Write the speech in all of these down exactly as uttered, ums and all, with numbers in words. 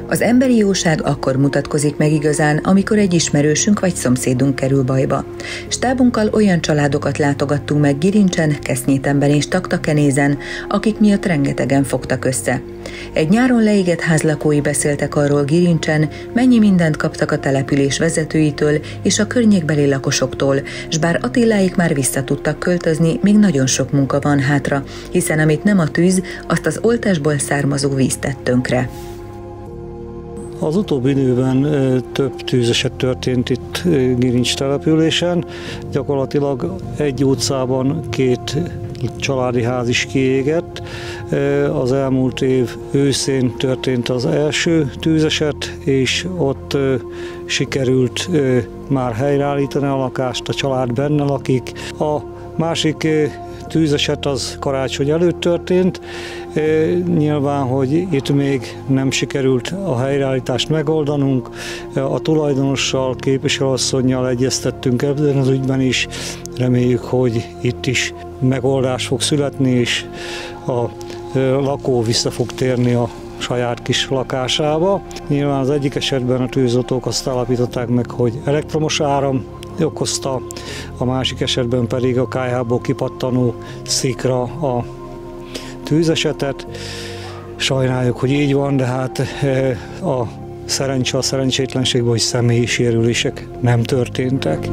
Az emberi jóság akkor mutatkozik meg igazán, amikor egy ismerősünk vagy szomszédunk kerül bajba. Stábunkkal olyan családokat látogattunk meg Girincsen, Kesznyétenben és Taktakenézen, akik miatt rengetegen fogtak össze. Egy nyáron leégett ház lakói beszéltek arról Girincsen, mennyi mindent kaptak a település vezetőitől és a környékbeli lakosoktól, s bár Attiláik már vissza tudtak költözni, még nagyon sok munka van hátra, hiszen amit nem a tűz, azt az oltásból származó víz tett tönkre. Az utóbbi időben több tűzeset történt itt Girincs településen. Gyakorlatilag egy utcában két családi ház is kiégett. Az elmúlt év őszén történt az első tűzeset, és ott sikerült már helyreállítani a lakást, a család benne lakik. A másik tűzeset az karácsony előtt történt. Nyilván, hogy itt még nem sikerült a helyreállítást megoldanunk. A tulajdonossal, képviselőasszonnyal egyeztettünk ebben az ügyben is. Reméljük, hogy itt is megoldás fog születni, és a lakó vissza fog térni a saját kis lakásába. Nyilván az egyik esetben a tűzoltók azt állapították meg, hogy elektromos áram okozta, a másik esetben pedig a kályhából kipattanó szikra a tűzesetet. Sajnáljuk, hogy így van, de hát a szerencse a szerencsétlenségben, hogy személyi sérülések nem történtek.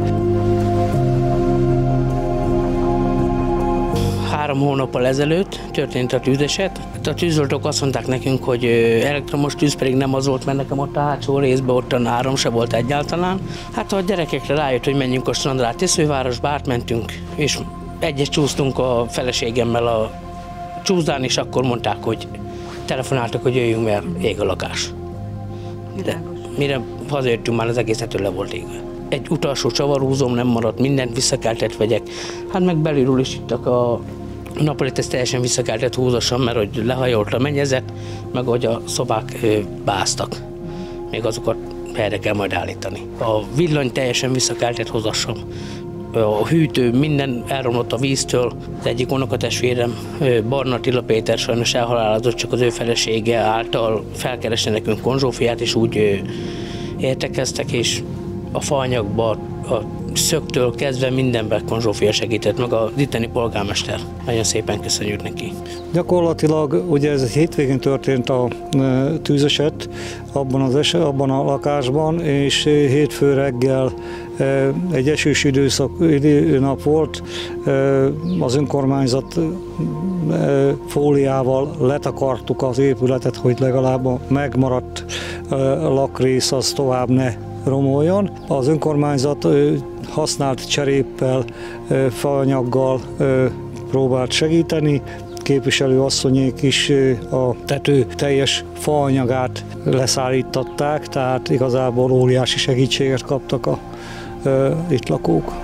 Három hónappal ezelőtt történt a tűzeset. A tűzoltók azt mondták nekünk, hogy elektromos tűz, pedig nem az volt, mert nekem ott a hátsó részben ottan áram se volt egyáltalán. Hát a gyerekekre rájött, hogy menjünk a strandra, Tiszővárosba, átmentünk, és egyet csúsztunk a feleségemmel a csúszdán, és akkor mondták, hogy telefonáltak, hogy jöjjünk, mert ég a lakás. De mire hazajöttünk, már az egészet le volt égve. Egy utolsó csavarhúzóm nem maradt, mindent vissza kellett vegyek. Hát meg belülről is ittak a napolit, ezt teljesen vissza kellett húzossam, mert hogy lehajolt a mennyezet, meg hogy a szobák ö, báztak. Még azokat helyre kell majd állítani. A villany teljesen vissza kellett hozassam. A hűtő, minden elromlott a víztől. Az egyik unokatestvérem, Barna Attila Péter sajnos elhalálozott, csak az ő felesége által felkereste nekünk Konzsófiát, és úgy értekeztek, és a faanyagba, a szögtől kezdve mindenben Konzsófia segített, meg az itteni polgármester. Nagyon szépen köszönjük neki. Gyakorlatilag ugye ez egy hétvégén történt a tűzeset abban, az eset, abban a lakásban, és hétfő reggel egy esős időszak, időnap volt, az önkormányzat fóliával letakartuk az épületet, hogy legalább a megmaradt lakrész az tovább ne romoljon. Az önkormányzat használt cseréppel, faanyaggal próbált segíteni. Képviselő asszonyék is a tető teljes faanyagát leszállították, tehát igazából óriási segítséget kaptak a itt lakók.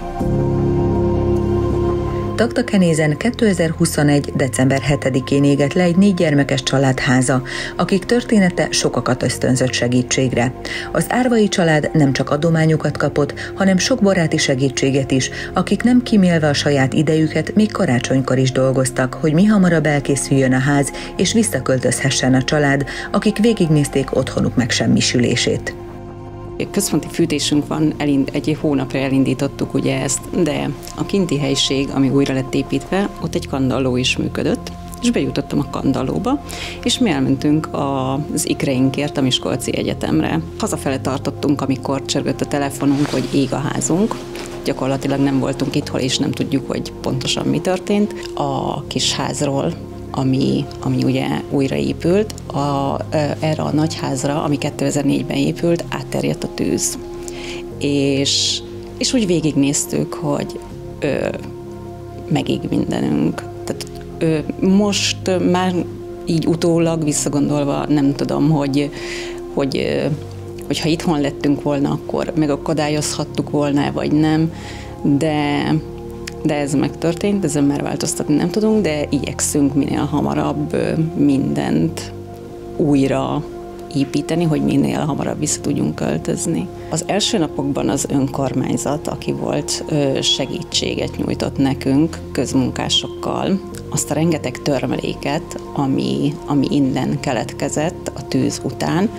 Taktakenézen kétezer-huszonegy. december hetedikén égett le egy négy gyermekes család háza, akik története sokakat ösztönzött segítségre. Az árvai család nem csak adományokat kapott, hanem sok baráti segítséget is, akik nem kímélve a saját idejüket még karácsonykor is dolgoztak, hogy mihamarabb elkészüljön a ház és visszaköltözhessen a család, akik végignézték otthonuk megsemmisülését. Központi fűtésünk van, elind, egy hónapra elindítottuk ugye ezt, de a kinti helység, ami újra lett építve, ott egy kandalló is működött, és bejutottam a kandallóba, és mi elmentünk az ikreinkért a Miskolci Egyetemre. Hazafele tartottunk, amikor csörgött a telefonunk, hogy ég a házunk. Gyakorlatilag nem voltunk itthon, és nem tudjuk, hogy pontosan mi történt. A kis házról, ami, ami ugye újraépült, a, erre a nagyházra, ami kétezer-négyben épült, átterjedt a tűz. És, és úgy végignéztük, hogy ö, megég mindenünk. Tehát, ö, most már így utólag visszagondolva nem tudom, hogy, hogy, hogy ha itthon lettünk volna, akkor megakadályozhattuk volna, vagy nem, de De ez megtörtént, ezen már változtatni nem tudunk, de igyekszünk minél hamarabb mindent újra építeni, hogy minél hamarabb vissza tudjunk költözni. Az első napokban az önkormányzat, aki volt, segítséget nyújtott nekünk közmunkásokkal, azt a rengeteg törmeléket, ami, ami innen keletkezett a tűz után,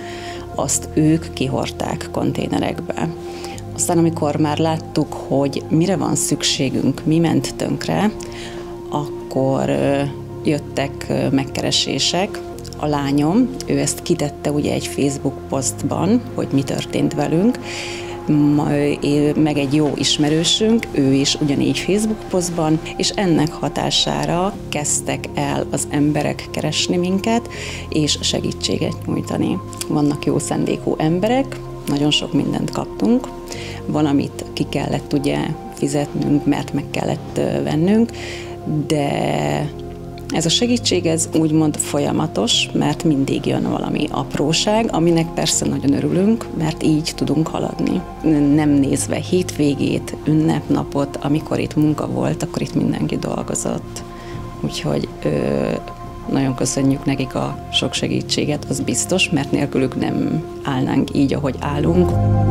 azt ők kihordták konténerekbe. Aztán amikor már láttuk, hogy mire van szükségünk, mi ment tönkre, akkor jöttek megkeresések. A lányom, ő ezt kitette ugye egy Facebook posztban, hogy mi történt velünk, meg egy jó ismerősünk, ő is ugyanígy Facebook posztban, és ennek hatására kezdtek el az emberek keresni minket, és segítséget nyújtani. Vannak jó szándékú emberek, nagyon sok mindent kaptunk, van, amit ki kellett ugye fizetnünk, mert meg kellett vennünk, de ez a segítség, ez úgymond folyamatos, mert mindig jön valami apróság, aminek persze nagyon örülünk, mert így tudunk haladni. Nem nézve hétvégét, ünnepnapot, amikor itt munka volt, akkor itt mindenki dolgozott. Úgyhogy ö, nagyon köszönjük nekik a sok segítséget, az biztos, mert nélkülük nem állnánk így, ahogy állunk.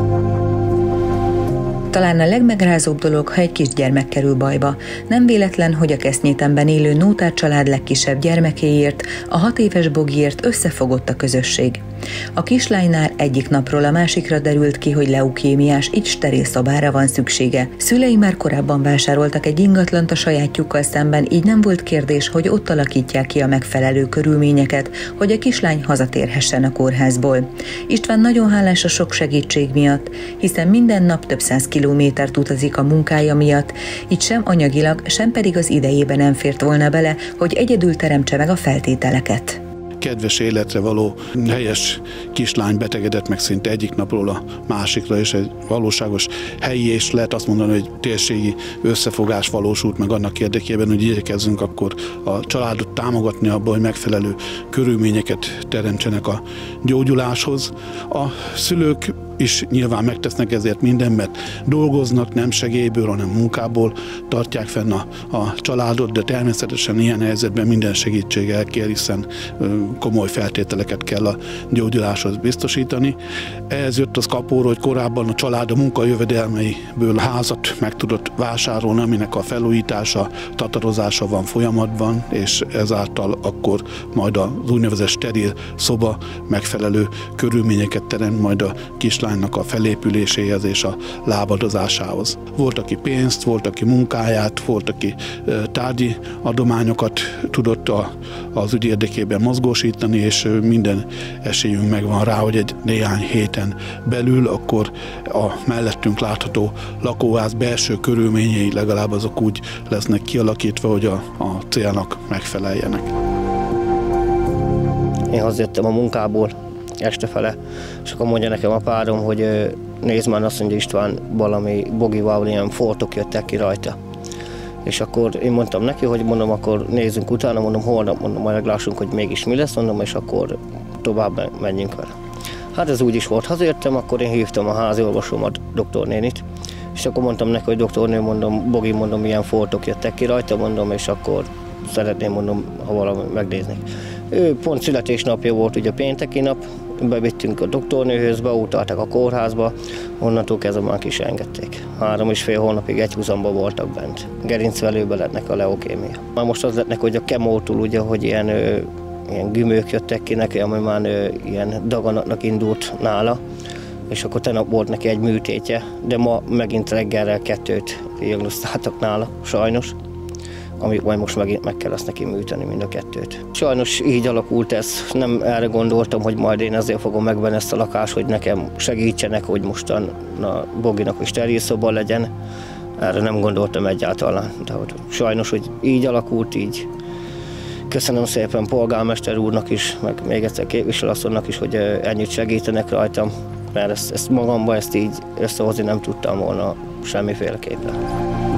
Talán a legmegrázóbb dolog, ha egy kisgyermek kerül bajba. Nem véletlen, hogy a Kesznyétenben élő Nótár család legkisebb gyermekéért, a hat éves Bogiért összefogott a közösség. A kislánynál egyik napról a másikra derült ki, hogy leukémiás, így steril szobára van szüksége. Szülei már korábban vásároltak egy ingatlant a sajátjukkal szemben, így nem volt kérdés, hogy ott alakítják ki a megfelelő körülményeket, hogy a kislány hazatérhessen a kórházból. István nagyon hálás a sok segítség miatt, hiszen minden nap több száz kilométert utazik a munkája miatt, így sem anyagilag, sem pedig az idejében nem fért volna bele, hogy egyedül teremtse meg a feltételeket. Kedves életre való helyes kislány betegedett meg szinte egyik napról a másikra, és egy valóságos helyi, és lehet azt mondani, hogy térségi összefogás valósult meg annak érdekében, hogy igyekezzünk akkor a családot támogatni abban, hogy megfelelő körülményeket teremtsenek a gyógyuláshoz. A szülők is nyilván megtesznek ezért minden, mert dolgoznak, nem segélyből, hanem munkából tartják fenn a, a családot, de természetesen ilyen helyzetben minden segítség elkér, hiszen komoly feltételeket kell a gyógyuláshoz biztosítani. Ehhez jött az kapóra, hogy korábban a család a munkajövedelmeiből házat meg tudott vásárolni, aminek a felújítása, tatarozása van folyamatban, és ezáltal akkor majd az úgynevezett steril szoba megfelelő körülményeket teremt majd a kislánynak a felépüléséhez és a lábadozásához. Volt, aki pénzt, volt, aki munkáját, volt, aki tárgyi adományokat tudott a, az ügy érdekében mozgósítani, és minden esélyünk megvan rá, hogy egy néhány héten belül akkor a mellettünk látható lakóház belső körülményei legalább azok úgy lesznek kialakítva, hogy a, a célnak megfeleljenek. Én hazajöttem a munkából estefele, és akkor mondja nekem a párom, hogy nézd már, azt mondja István, valami Bogival ilyen foltok jöttek ki rajta. És akkor én mondtam neki, hogy mondom, akkor nézzünk utána, mondom, holnap, mondom, majd meglássunk, hogy mégis mi lesz, mondom, és akkor tovább menjünk vele. Hát ez úgy is volt, hazajöttem, akkor én hívtam a házi orvosomat, doktornénit, és akkor mondtam neki, hogy doktornő, mondom, Bogi, mondom, milyen foltok jöttek ki rajta, mondom, és akkor szeretném, mondom, ha valami megnézni. Ő pont születésnapja volt, ugye pénteki nap, bevittünk a doktornőhöz, beutaltak a kórházba, onnantól kezdve már ki is engedték. Három és fél hónapig egy húzamba voltak bent. Gerincvelőbe lettnek a leukémia. Már most az lettnek, hogy a kemótól, ugye, hogy ilyen, ö, ilyen gümők jöttek ki neki, ami már ö, ilyen daganatnak indult nála, és akkor tegnap volt neki egy műtétje, de ma megint reggelre kettőt diagnosztáltak nála, sajnos, amit majd most megint meg kell azt neki műteni, mind a kettőt. Sajnos így alakult ez, nem erre gondoltam, hogy majd én ezért fogom megvenni ezt a lakást, hogy nekem segítsenek, hogy mostan a Boginak is sterilszoba legyen. Erre nem gondoltam egyáltalán, de hogy sajnos, hogy így alakult, így. Köszönöm szépen polgármester úrnak is, meg még egyszer képviselőasszonynak is, hogy ennyit segítenek rajtam, mert ezt, ezt magamban ezt így összehozni nem tudtam volna semmiféleképpen.